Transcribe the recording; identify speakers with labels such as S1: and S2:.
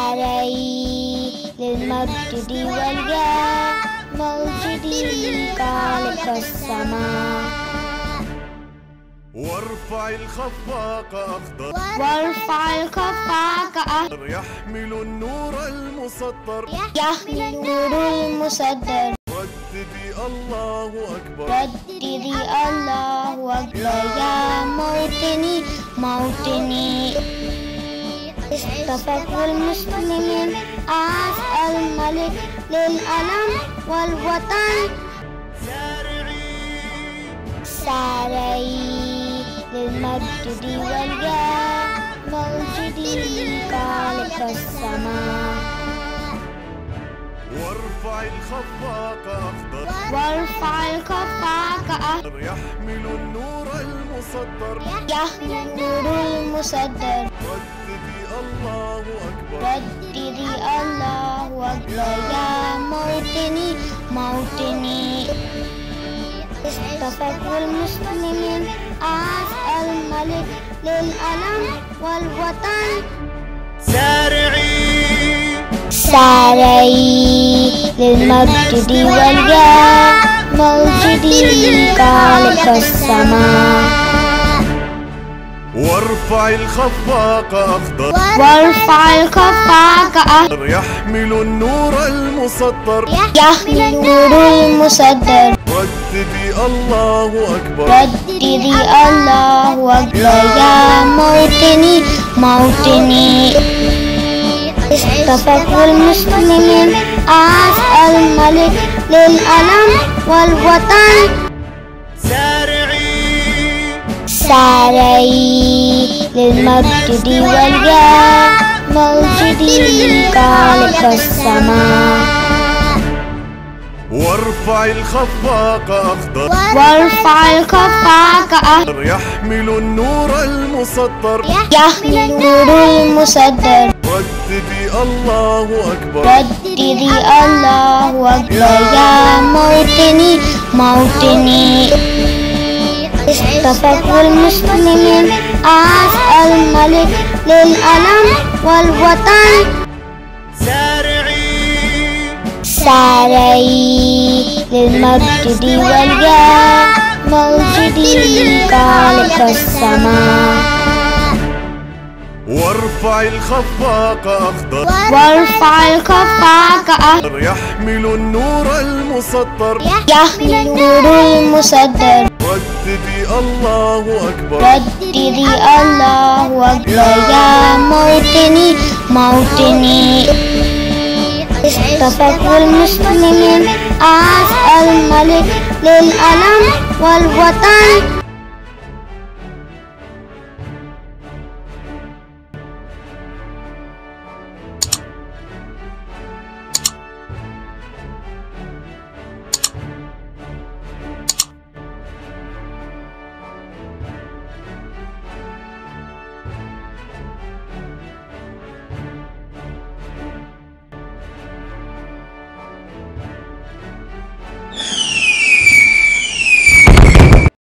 S1: سعي للمجد والياء موجدي خالق السماء.
S2: وارفع الخفاق أخضر
S1: وارفع الخفاق أخضر
S2: يحمل النور المسطر
S1: يحمل النور المسدر.
S2: رددي الله أكبر
S1: رددي الله أكبر يا موطني موطني. اصطفت المسلمين عاش الملك للألم والوطن. ساري للمجد والياء موجدي خالق السماء.
S2: وارفع الخفاق أخضر
S1: وارفع الخفاق أخضر
S2: يحمل النور المسطر
S1: يحمل النور المسدر.
S2: رددي الله أكبر
S1: رددي الله أكبر يا موطني موطني. اصطفت المسلمين عاش الملك للألم والوطن. ساري للمجد والياء موجدي خالق السماء.
S2: وارفع الخفاق أخضر
S1: وارفع الخفاق أخضر
S2: يحمل النور المسطر
S1: يحمل النور المسدر.
S2: رددي الله أكبر
S1: رددي الله أكبر يا موطني موطني. اصطفت المسلمين عاش الملك للألم والوطن. ساري للمجد والياء موجدي خالق السماء.
S2: وارفع الخفاق أخضر
S1: وارفع الخفاق أخضر
S2: يحمل النور المسطر
S1: يحمل النور المسدر.
S2: رددي الله أكبر
S1: رددي الله أكبر يا موطني موطني. اصطفت المسلمين عاش الملك للألم والوطن. ساري للمجد والياء موجدي خالق السماء.
S2: وارفع الخفاق أخضر
S1: وارفع الخفاق أخضر
S2: يحمل النور المسطر
S1: يحمل النور المسدر.
S2: رددي الله أكبر
S1: رددي الله أكبر يا موطني موطني. اصطفت المسلمين عاش الملك للألم والوطن.